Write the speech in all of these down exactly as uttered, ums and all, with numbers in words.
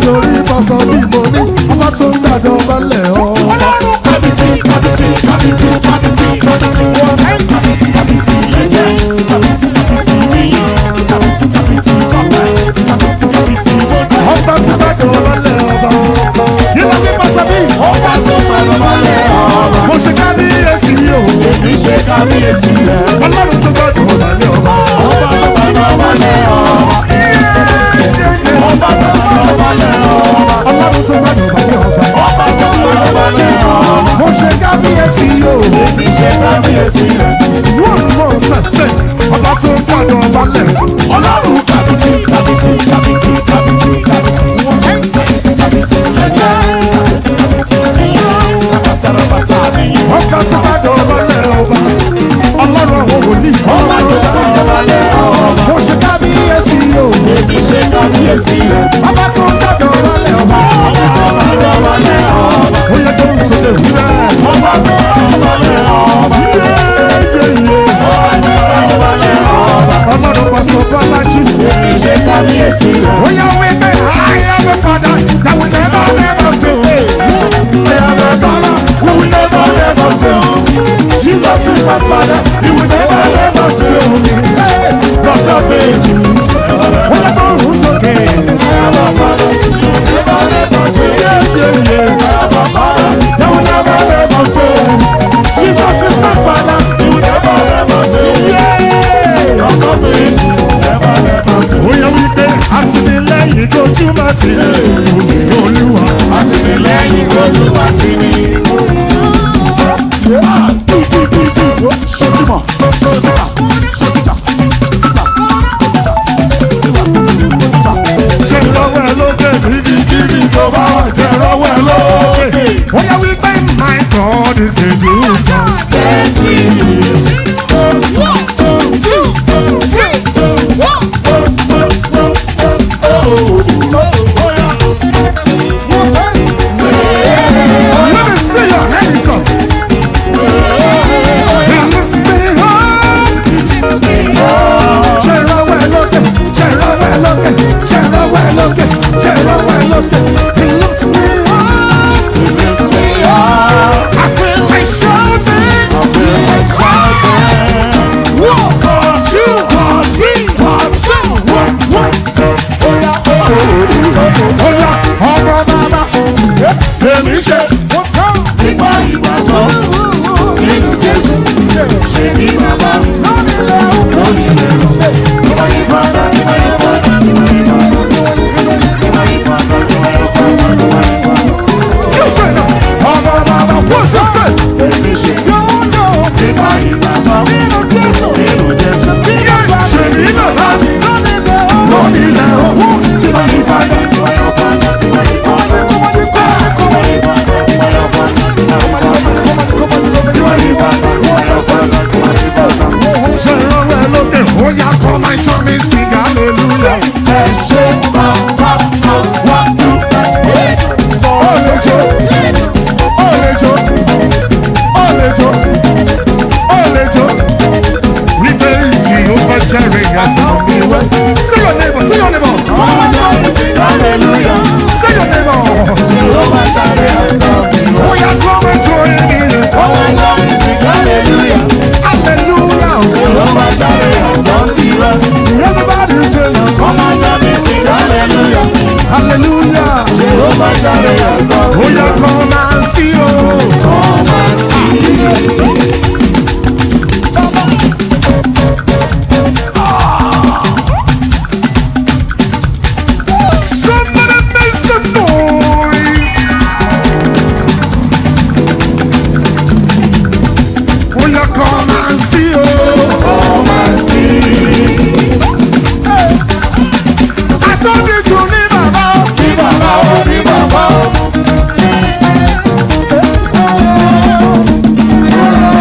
nítorí pásọ bí mo ní ọba tó ń gbàdọ̀ balẹ̀ ọ́. Kábìtì kábìtì kábìtì kábìtì kábìtì kábìtì kábìtì lẹ́jẹ̀ kábìtì kábìtì níyì kábìtì kábìtì ọ̀pẹ kábìtì kábìtì gbọ́dọ̀. Ọba tó gbàdọ̀ balẹ̀ ọba. Kí ló dé pásọ bí? Ọba tó gbàdọ̀ balẹ̀ ọba. Mo ṣe kábíyèsí o. Èmi ṣe kábíyèsí rẹ̀. Ọlọ́run tó gbàdọ̀ balẹ̀ ọba. Ọba tó gbàdọ̀ balẹ̀ ọba. Ọba tó gbàdọ̀ balẹ̀ ọba. Ọlọ́run tó gbàdọ̀ balẹ̀ ọba. Ọba tó gbàdọ̀ balẹ̀ ọba. Mo ṣe kábíyèsí o. Èmi ṣe kábíyèsí rẹ̀. Wọ́n mọ̀ sẹ̀sẹ̀. Ọba tó gbàdọ̀ balẹ̀. Ọlọ́run kábìtì kábìtì kábìtì kábìtì kábìtì kábìtì kábìtì lẹ́jẹ̀ kábìtì kábìtì níyì kábàtàràbàtà níyì. Ọba tó gbàdọ̀ balẹ̀ ọba. Ọlọ́run àwọn wòlíì. Ọba tó gbàdọ̀ balẹ̀ ọba. Mo ṣe kábíyèsí o. Èmi ṣe kábíyèsí rẹ̀. Ọba tó gbàdọ̀ balẹ̀ ọba. Ọba tó gbàdọ̀ balẹ̀ ọba. Ó yẹ kó ń sọ̀rọ̀ ìwúrẹ́. Ọba tó gbàdọ̀ balẹ̀ ọba. Yéyéyé. Ọba tó gbàdọ̀ balẹ̀ ọba. Ọlọ́run Pastor Bolaji. Èmi ṣe kábíyèsí rẹ̀. Ó yẹ wí pé I am a father that will never never fail. I am a father who will never never fail. Jesus is my father, he will never never fail me. Hey, Rock of ages. Ó yẹ kó ń sókè. I am a father who will never never fail. Yéyéyé. I am a father That will never never fail. Jesus is my father. who will never never fail. Yeah. Rock of ages, never never fail. Ó yẹ wí pé àtìlẹ́yìn tó túmọ̀ sí Olúwa. Àtìlẹ́yìn Olúwa ti ní. Ṣètìmọ̀, ṣètìmọ̀, ṣètìmọ̀, ṣètìmọ̀. Jẹ́ ìrọ̀wọ́ ẹ lókè níbikíbi tó bá wà. Jẹ́ ìrọ̀wọ́ ẹ lókè. Ó yẹ wí pé my God is a good God. Yes, he is. Let me see your hands up. He lifts me up. Jẹ́ ìrọ̀wọ́ ẹ lókè, jẹ́ ìrọ̀wọ́ ẹ lókè, jẹ́ ìrọ̀wọ́ ẹ lókè, jẹ́ ìrọ̀wọ́ ẹ lókè. He lifts me up. He lifts me up. I feel like shouting. I feel like shouting. One, two, one, three, one, two, one, one. Oya, oya, ọmọ bàbá, èmi ṣe wọ́n tán. Nígbà ìgbàgbọ́ nínú Jésù, ṣe ní bàbá Lónìí lẹ́hìn, lónìí lẹ́nu. Nígbà ìfọ̀dà, nígbà ìfọ̀dà, nígbà ìfọ̀dà, nígbà ìfọ̀dà, nígbà ìfọ̀dà. you say now. Ọmọ bàbá, what you say? Èmi ṣe Yóò yóò nígbà ìgbàgbọ́ nínú Jésù. nínú Jésù. Ṣé ní bàbá mi? Lónìí lẹ́hìn, Lónìí lẹ́nu. Nígbà ìfọ̀dà, nígbà ìfọ̀dà, nígbà ìfọ̀dà. ṣe ìrọ̀wọ́ ẹ lókè. Ó yá kọ́ máa ń tọ́ mi sí hallelujah. Ẹ ṣe bàbá àwa dúpẹ́. Ó lè jó, ó lè jó, ó lè jó, ó lè jó. Wípé Jehovah Jireh has done me well. Say your neighbor, say your neighbor. Ọmọ náà ń sing hallelujah. Say your neighbor. Jehovah Jireh has done me well. Ó yá kọ́ máa ń jó ẹni rẹ̀. Ọmọ náà ń sing hallelujah. Hallelujah. Jehovah Jireh has done me well. Everybody say now. Ọmọ náà ń sing hallelujah. Hallelujah. Jehovah Jireh has done me Ó yá well. kọ́ máa ń sí o. Come and see. Somebody make some noise. Ó yá kọ́ máa ń sí o. Come and see. Àtọ́jú ní bàbá o. Ní bàbá o, ní bàbá o.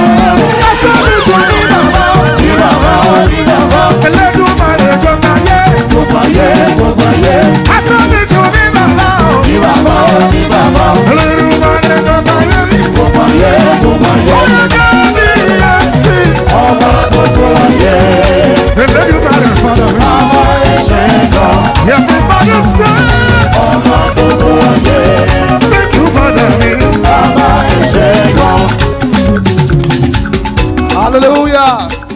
Hallelujah.